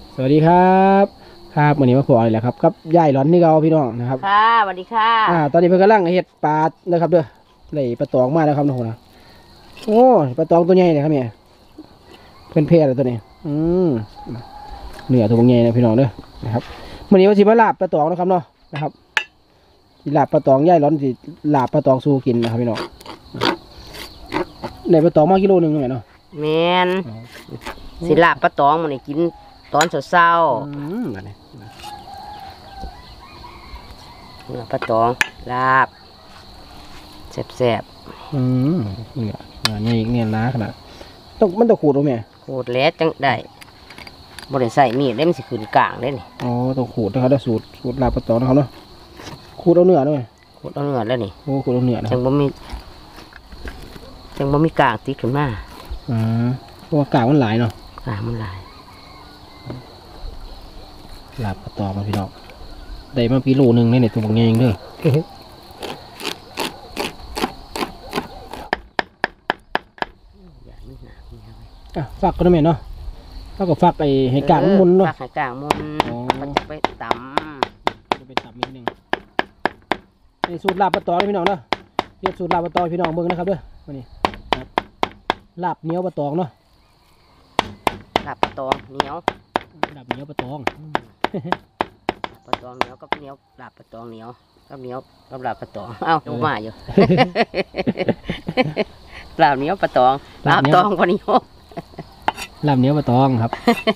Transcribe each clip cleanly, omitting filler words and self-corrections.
สวัสดีครับครับวันนี้มาพออะไรแหละครับกับยายหลอนนี่เราพี่น้องนะครับค่ะสวัสดีค่ะตอนนี้เพิ่งกำลังเห็ดปลานะครับเด้อเลยปลาตองมาแล้วครับน้องนะโอ้ปลาตองตัวใหญ่เลยครับเนี่ยเป็นเพศอะไรตัวนี้เนื้อตัวใหญ่นะพี่น้องเด้อนะครับวันนี้ว่าสิมาลาบปลาตองนะครับเนาะนะครับลาบปลาตองยายหลอนสิลาบปลาตองสู้กินนะครับพี่น้องในปลาตองมากิโลนึงเนาะแมนสิลาบปลาตองมันกินตอนเช้าเนื้อปลาตองลาบแซ่บเนี่ยล้าขนาดมันต้องขูดหรือไงขูดแล้วจังได้บริใส่มีดเล่มสิขืนกลางได้นี่อ๋อต้องขูดนะครับสูตรลาบปลาตองนะครับเนาะขูดเอาเนื้อด้วยขูดเอาเนื้อแล้วนี่โอ้ขูดเอาเนื้อนะจังบ่มีกลางติดขึ้นมาเพราะว่ากากมันหลายเนาะกลางมันหลายลาบปลาตองมาพี่น้องได้มาปีโลนึงในตัวบางแง่เด้อฟักก็ได้ไหมเนาะแล้วก็ฟักไอ้ให้กากมันมุนเนาะฟักให้กากมุนมันจะไปตำจะไปตำนิดนึงนี่สูตรลาบปลาตองพี่น้องเนาะเรียกสูตรลาบปลาตองพี่น้องเบิ่งนะครับเด้อวันนี้ลาบเหนียวปลาตองเนาะลาบปลาตองเหนียวลาบเหนียวปลาตองปลาตองเหนียวกับเหนียวลาบปลาตองเหนียวกับเหนียวกับลาบปลาตองเอ้าดูมาอยู่ลาบเหนียวปลาตองลาบตองกว่าเหนียวลาบเหนียวปลาตองครับ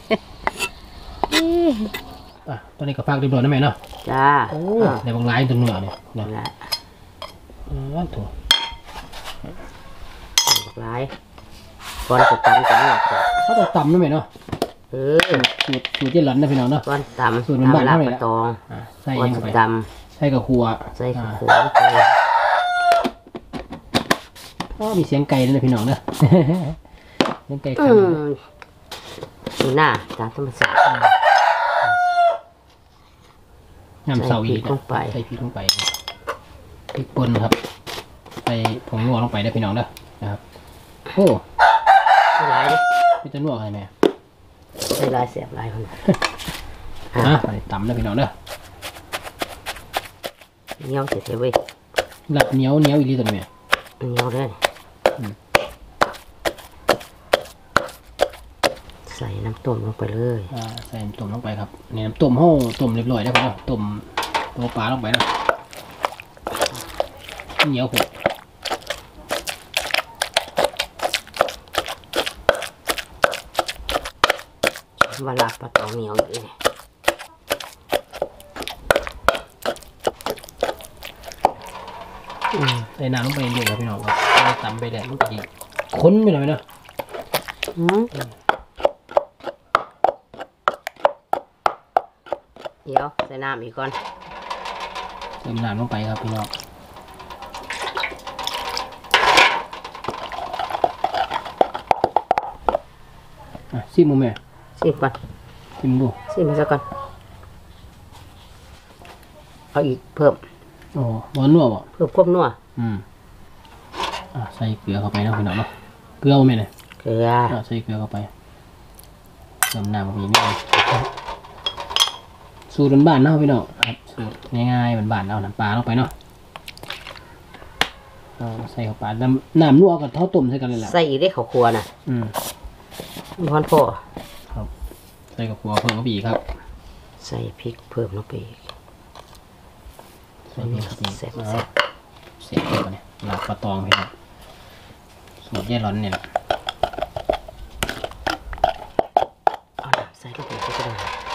ตอนนี้ก็ฟักเรียบร้อยนะแม่เนาะจ้าในบางรายตัวเนื้อเนี่ยนะถูกหลายก่อนจะตำจะนวดเขาต้องตำนะแม่เนาะสูตรเจริญนะพี่น้องเนาะก่อนตำสูตรบ้านเท่าไหร่ละใส่ก่อนยังไปตำใส่กับขัวใส่กับขัวไปก็มีเสียงไก่ด้วยนะพี่น้องเนาะเสียงไก่ขันดูหน้าตามธรรมชาติน้ำเสาอีกใส่พริกลงไปพริกป่นครับใส่ผงนัวลงไปได้พี่น้องเด้อนะครับโอ้ใส่ลายดิพี่จะนัวใครแม่ใส่ลายเสียบลายคนใส่ตำได้พี่น้องเด้อเหนียวเสร็จเลยหลับเหนียวอีกทีตัวนี้เหนียวเลยใส่น้ำต้มลงไปเลยใส่น้ำต้มลงไปครับนี่น้ำต้มห้องต้มเรียบร้อยแล้วครับต้มตัวปลาลงไปนะเหนียวหกเวลาปลาตองเหนียวอยู่ใส่น้ำลงไปเยอะเลยพี่น้องครับตำไปแดดมันดีข้นไปหน่อยเนาะเดี๋ยวใส่น้ำอีกก่อนใส่น้ำลงไปครับพี่น้องซิมมือแม่ซิมก่อนซิมดูซิมมาสักก่อนเอาอีกเพิ่มโอ้หวานนัวบ่เพิ่มความนัวใส่เกลือเข้าไปนะพี่น้องเนาะเกลือไหมเนี่ยเกลือใส่เกลือเข้าไปเติมน้ำเข้าไปนิดนึงสูตรบ้านๆเนาะพี่น้องครับสูตรง่ายๆบ้านๆเอาน้ำปลาลงไปเนาะใส่เข้าไปน้ำนัวกับเท่าต้มใส่กันเลยแหละใส่อีกได้ข้าวคั่วนะพอนพอครับใส่กับขัวเพิ่มเข้าไปอีกครับใส่พริกเพิ่มลงไปอีกใส่พริกครับเสร็จแล้วเนี่ยหลับปลาตองพี่ครับสูตรแย่ร้อนเนี่ยแหละเอาน้ำใส่ลงไปก็ได้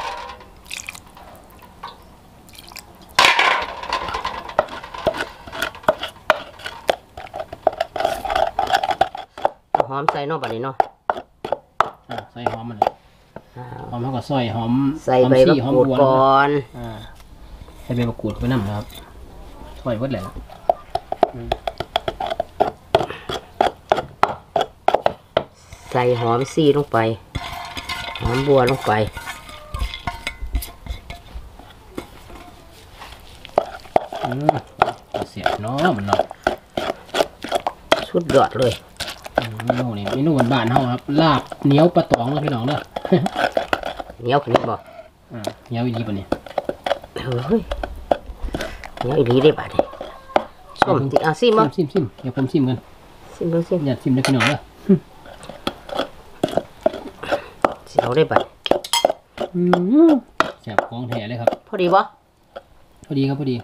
หอมใส่นอกแบบนี้เนาะใส่หอมมันเลยหอมเท่ากับซอยหอมใส่ใบมะกรูดก่อนใส่ใบมะกรูดไปน้ำนะครับซอยวัดแหละใส่หอมซี่ลงไปหอมบัวลงไปเสียบเนาะมันเนาะสุดยอดเลยเมนูนี่เมนูบ้านๆเฮาครับลาบเหนียวปลาตองแล้วพี่น้องเนาะเหนียวขึ้นบ่เหนียวอีดีป่ะเนี่ยเฮ้ยเหนียวอีดีได้บาดนี่ส้มติเอาซิมั้งซิมเดี๋ยวผมซิมกันซิมเบิ่งซิมอย่าซิมได้พี่น้องเด้อสิเอาได้บาดแซ่บของแท้เลยครับพอดีบ่พอดีครับพอดี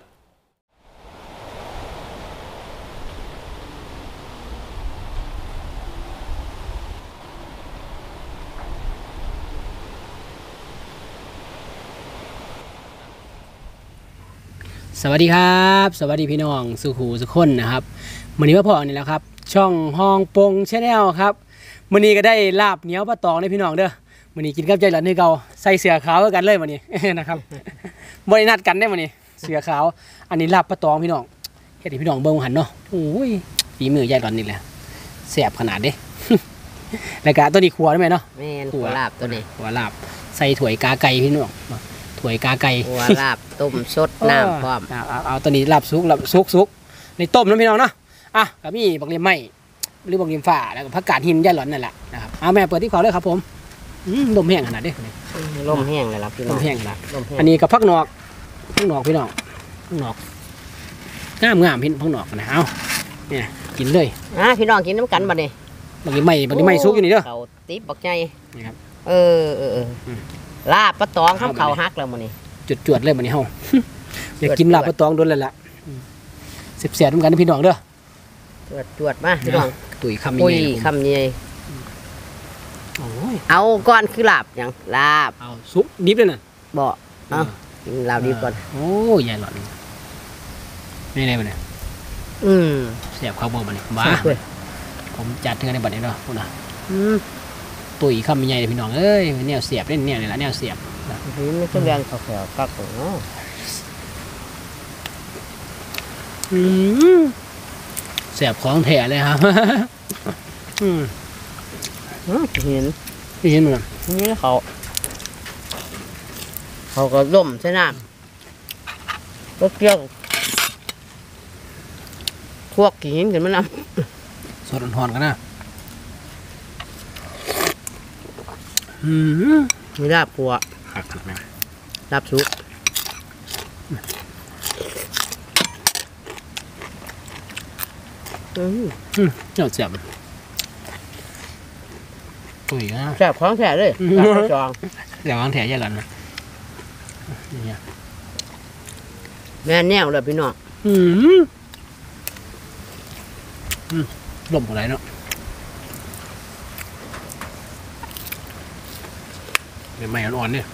สวัสดีครับสวัสดีพี่น้องสุขูสุขคนนะครับมื้อนี้ว่าพ่อนี่แหละครับช่องห้องปงชาแนลครับมื้อนี้ก็ได้ลาบเหนียวปลาตองในพี่น้องเด้อมื้อนี้กินกับใจหลานนี่เก่าใส่เสื้อขาวกันเลยมื้อนี้ นะครับบ่ได้นัดกันได้มื้อนี้เสื้อขาวอันนี้ลาบปลาตองพี่น้องเฮ็ดให้พี่น้องเบิ่งหันเนาะโอ้ยฝีมือยายหลานนี่แหละแซ่บขนาดเด้ แล้วก็ตัวนี้ครัวได้ไหมเนาะแม่นหัวลาบตัวนี้ครัวลาบใส่ถ้วยกาไก่พี่น้องถ้วยกาไก่หัวลาบต้มสดน้ำพร้อมเอาตัวนี้ลาบซุกในต้มนะพี่น้องเนาะอ่ะก็มีบักเลียมไหมหรือบักเลียมฝ่าแล้วก็ผักกาดหินย่าหล่อนนั่นแหละนะครับเอาแม่เปิดที่เขาเลยครับผมลมแห้งขนาดเด้ลมแห้งเลยล่ะพี่น้ลองมแห้งขนาดลมแห้งอันนี้กับผักหนอกพี่น้องพี่น้องผักหนอกงามพี่ผักหนอกนะเอาเนี่ยกินเลยพี่น้องกินน้ำกันบัดนี้บักเลียมไหมซุกอยู่นี่เด้อเขาติ๊บบักใหญ่นี่ครับลาบปลาตองข้ามเขาฮักแล้วมื้อนี้จวดเลยมันนี่เฮา อยากกินลาบปลาตองโดนเลยล่ะเสียบๆเหมือนกันนะพี่น้องเด้อจวดมาพี่น้องตุ๋ยคำปุ้ยใหญ่ๆคำใหญ่โอ้ยเอาก่อนคือลาบหยังลาบเอาซุปดิบเลยน่ะบ่เอากินลาบดีก่อนโอ้ยใหญ่หลอดไม่ได้มันเนี่ยอืมเสียบข้าวโพดมันนี่บ้าด้วยผมจัดเทือนในบัดนี้เนาะพูดนะอืมตุ๋ยคำใหญ่เลยพี่น้องเอ้ยแนวเสียบเล่นเนี่ยนี่ละแนวเสียบนะนี่ไม่ใช่เรื่องเขาแถวกักเนาะเสียบของแถเลยครับเห็นนี่เห็นมั้ยนี่เขาก็ล่มใช่น้ำก็เกี่ยวพวกหินกันมันนสดอ่อนๆกันนะำมีลาบปัวหักๆนะลาบสุกแนวเสียบตุ๋ยนะแซ่บของแท้เลยลาบกระจองเดี๋ยววางแถใหญ่หลอนนะเนี่ยแม่แนวเลยพี่น้องลมอะไรเนาะเป็นไม้อ่อนๆเนี่ย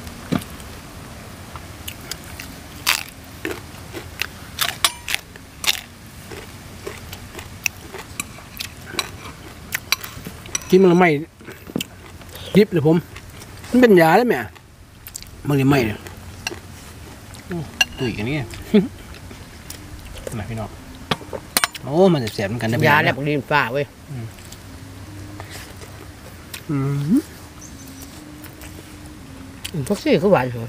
กินมันละไม่ดิบเลยผมมันเป็นยาได้ไหมมันเลยไม่เนี่ยตุ๋ยกันนี่ มาพี่น้องโอ้มันจะเสียบเหมือนกันนะยาแบบดินฟ้าเว้ยพวกซี่คือหวานเหรอ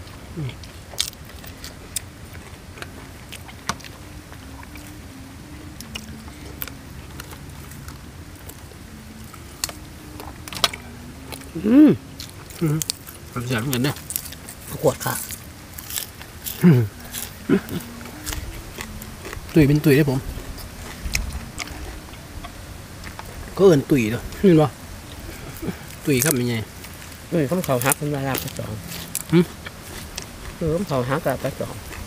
มันเสียบเหมือนกันเนี่ยขวดค่ะตุ๋ยเป็นตุ๋ยได้ผมก็เอินตุ๋ยเนาะเห็นปะตุ๋ยครับเป็นไงข้าวเขาฮักเป็นลาบกระจองข้าวเขาฮักกับกระจอง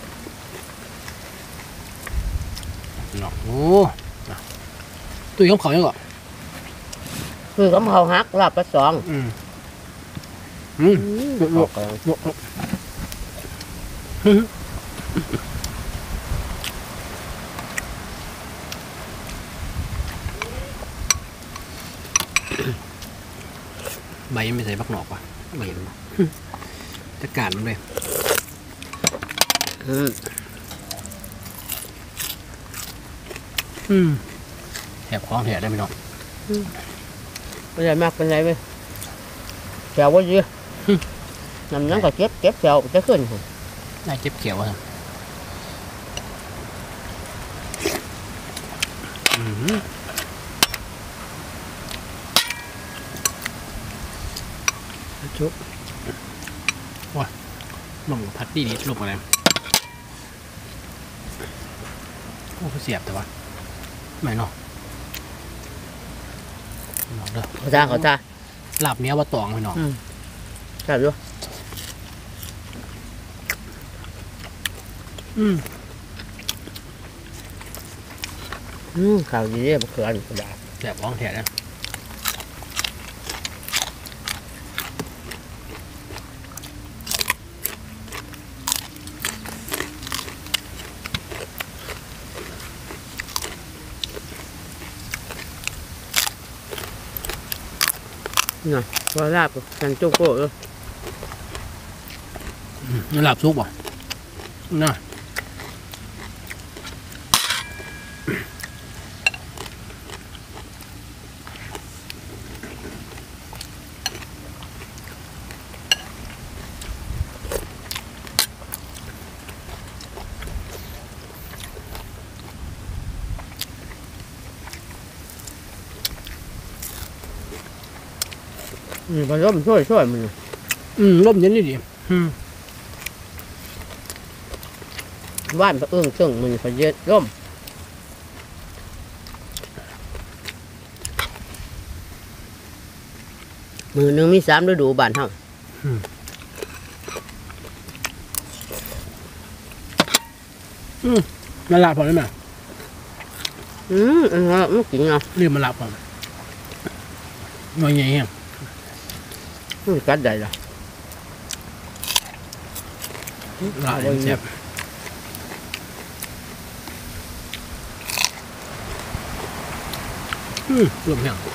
เนาะโอ้ตุ๋ยข้าวเขายังก่อนข้าวเขาฮักลาบกระจองลวกใบไม่ใส่ผักหนอกว่ะใบมันจะกาดมันเลยแถบคล้องแถบได้ไหมน้องเป็นไรมากเป็นไรเว้ยแถวว่าเยอะนำน้ำก็เก็บแถวจะขึ้นน่าเจ็บเขียวอ่ะจุ๊บลงพัดดีลงอะไรโอ้เสียบแต่ว่าไม่เนาะเด้อเขาจ้าเขาจ้าลาบเนี้ยว่าตองพี่น้องจับดูข่าวดีเนี่ยมันคืออันกระดาษแสบร้องแถะนะน่ะว่าลาบกับกันโจโก้เออนี่ลาบซุปบ่น่ะผสมช่วยมันร่มเย็นนี่ดิว่านพระซึ่งมันพระเย็ดร่มมือหนึ่งมี3 ฤดูบ้านเฮามาลาบพอได้ไหมอันนี้มันกินเนาะเรียกมาลาบพอหน่อยใหญ่แห้งมันกัดได้ละลาบแซ่บรวมแห้ง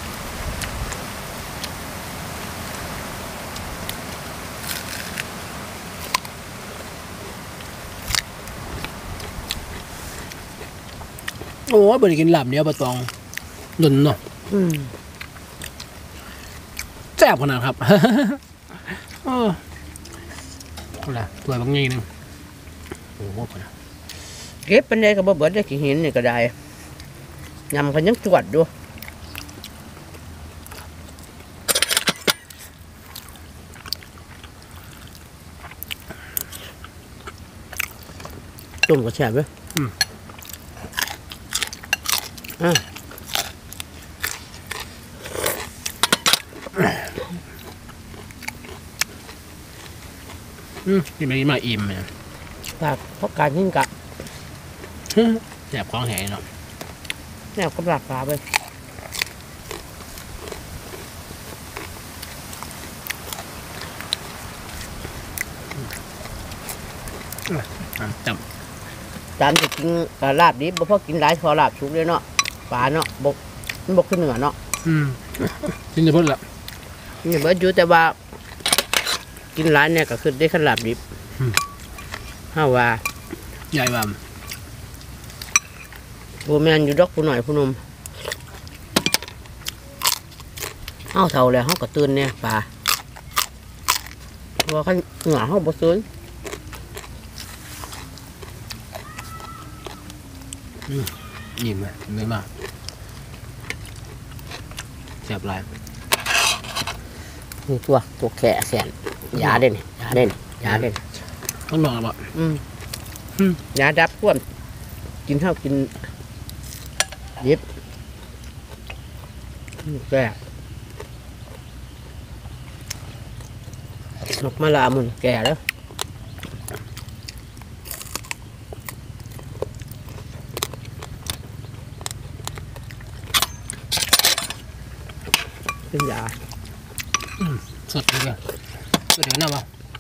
โอ้ยบริกินลาบเนี้ยปลาตองหนุนเนาะแซ่บขนาดครับ โอ้ละตัวบางงี้นึงโอ้โหพอนะเก็บเป็นได้ก็บ่เบิดได้กี่หินนี่ก็ได้ยำกันยังจวดดูต้มก็แซ่บเว้ยที่ไม่มาอิ่มเนี่ยปากเพราะการหินกะแซ่บของแห้งเนาะแนวกำลังปลาไปจับจานจะกินลาบดิบบ่พอกินหลายพอลาบสุกเลยเนาะปลาเนาะบกมันบกขึ้นเหนือเนาะกินจะพ้นละนี่เบิดอยู่แต่ว่า กินหลายเนี่ยก็คือได้ขั้นลาบดิบห้าว่าใหญ่บ่มโบแมนอยู่ดอกผู้หน่อยผู้นมเอาเท่าแล้วเขาก็ตื่นเนี่ยปลาเพราะขั้นเหนือเขาบ่ซื้ออิ่มเลยเนื้อมากแซ่บหลายนี่ตัวแขะแขนยาเด่นยาเด่นยาเด่นต้องลองแล้วบ่ยาดับพ่วมกินข้าวกินดิบแก่นกมะลามันแก่แล้วเป็นยาสดเลยก็เดี๋ยวน่าบ่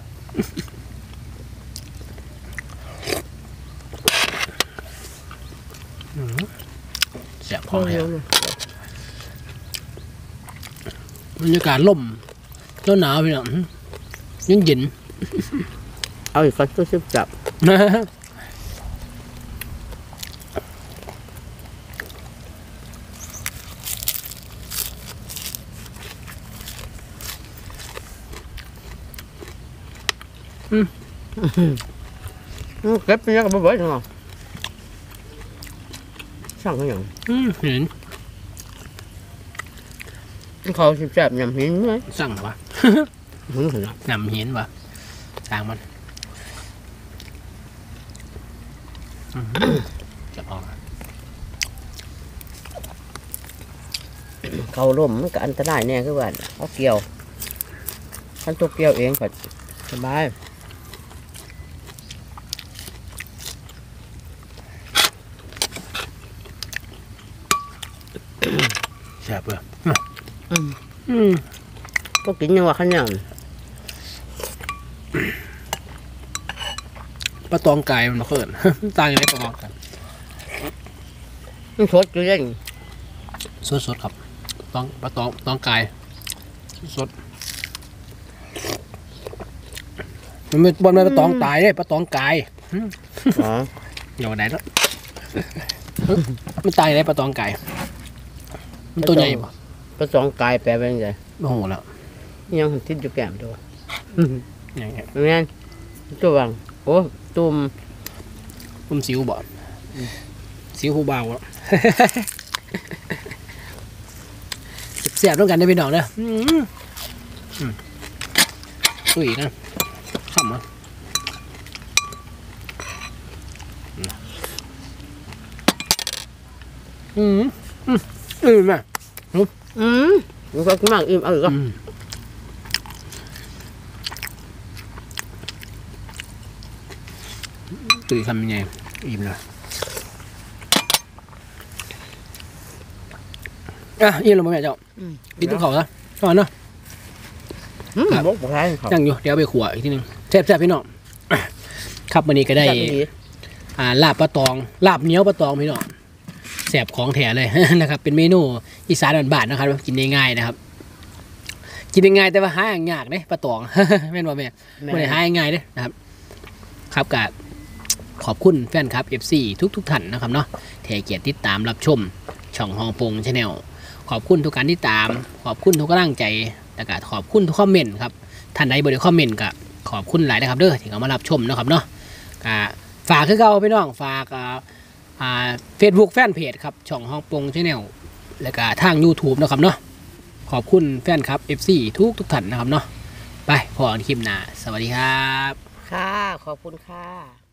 แซ่บของแห้งบรรยากาศล่มหนาวพี่น้องยังเย็นเอาอีกคนตัวชิบจับเก็บไปยังกับบ่อยจังหรอสั่งเขาอย่างเห็นเขาชิบจับยำหินไหมสั่งวะหืมเหรอนำเห็นวะสร้างมันจะออกเขาล่มมันก็อันตรายแน่คือว่าเขาเกี่ยวขั้นตัวเกี่ยวเองก็สบายแซ่บเลยก็กินยังว่าขยันปลาตองไก่มันมาเขิน ต่างยังไงปลาตองกันมันสดอยู่เล่นสดๆครับปลาตองไก่สดมันไม่บนปลาตองตายเลยปลาตองไก่อ๋ออยู่ไหนแล้วมันตายเลยปลาตองไก่มันตัวใหญ่ปะผสมกายแปลเป็นไงโอ้โหแล้วยังติดอยู่แก้มตัวอย่างเงี้ยแม่นตัววังโอ้ตุ่มสิวบ่สิวหูเบาอ่ะ เสียบต้องกันได้พี่น้องเด้อตุ้ยนะข้ามมาแม่มันก็ขึ้นมากอิ่มเอาอีกอ่ะตุ้ยทำยังไงอิ่มเลยอิ่มแล้วมั้งแม่เจ้ากินต้นเขาซะก่อนเนาะบกท้ายเขายังอยู่เดี๋ยวไปขัวอีกทีนึงแซ่บๆพี่น้องครับวันนี้ก็ได้ลาบปลาตองลาบเหนียวปลาตองพี่น้องแซ่บของแถเลย นะครับเป็นเมนูอีสานบ้านๆนะครับกินง่ายๆนะครับกินง่ายๆแต่ว่าหายากเนี่ยปลาตอง แม่นว่าแม่ไม่ได้หายง่ายเด้นะครับครับกับขอบคุณแฟนครับ FC ทุกท่านนะครับเนาะที่ให้เกียรติติดตามรับชมช่องฮองปงชาแนลขอบคุณทุกการติดตามขอบคุณทุกกำลังใจแล้วก็ขอบคุณทุกคอมเมนต์ครับท่านใดบ่ได้คอมเมนต์ก็ขอบคุณหลายนะครับเด้อที่เข้ามารับชมนะครับเนาะก็ฝากคือเก่าพี่น้องฝากFacebook แฟนเพจครับช่องฮองปงชาแนลแล้วก็ทาง YouTube นะครับเนาะขอบคุณแฟนครับ FC ทุกท่านนะครับเนาะไปพอกันคลิปหน้าสวัสดีครับค่ะ ขอบคุณค่ะ